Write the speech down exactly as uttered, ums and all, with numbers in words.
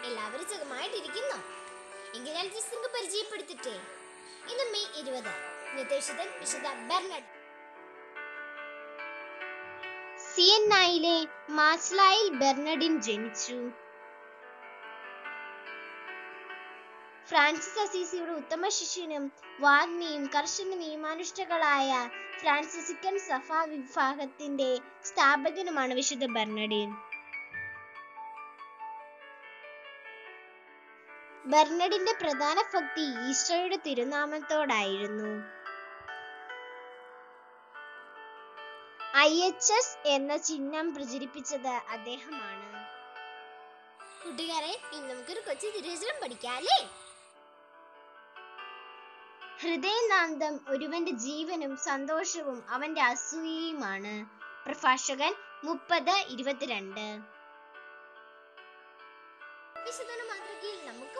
എല്ലാവരും സുഖമായിട്ടിരിക്കുന്നു. എങ്കിൽ ഞാൻ ജസ്റ്റ് പരിചയപ്പെടുത്തിട്ടേ. ഇന്ന് മെയ് ഇരുപത്. ഇന്നത്തെ വിശുദ്ധൻ വിശുദ്ധ ബെർണഡ്. സിയന്നായിലെ മാസ്ലായിൽ ബെർണഡിൻ ജനിച്ചു. ഫ്രാൻസിസ് അസീസിയുടെ ഉത്തമ ശിഷ്യനും വാഗ്മിയും കർശന നിയമാനുഷ്ഠകളായ ഫ്രാൻസിസിക്കൻ സഭാ വിഭാഗത്തിന്റെ സ്ഥാപകനുമാണ് വിശുദ്ധ ബെർണഡിൻ. ബെർണഡിന്റെ പ്രധാന ഭക്തി ഈശോയുടെ തിരുനാമത്തോടായിരുന്നു. ഐ എച്ച് എസ് എന്ന ചിഹ്നം പ്രചരിപ്പിച്ചത് അദ്ദേഹമാണ്. കൂട്ടുകാരെ, ഇന്ന് നമുക്കൊരു കൊച്ചു തിരുവചനം പഠിക്കാല്ലേ? ഹൃദയനാന്തം ഒരുവന്റെ ജീവനും സന്തോഷവും അവന്റെ അസൂയയുമാണ്. പ്രഭാഷകൻ മുപ്പത് ഇരുപത്തിരണ്ട്. വിശുദ്ധന മാതൃകയിൽ നമുക്ക്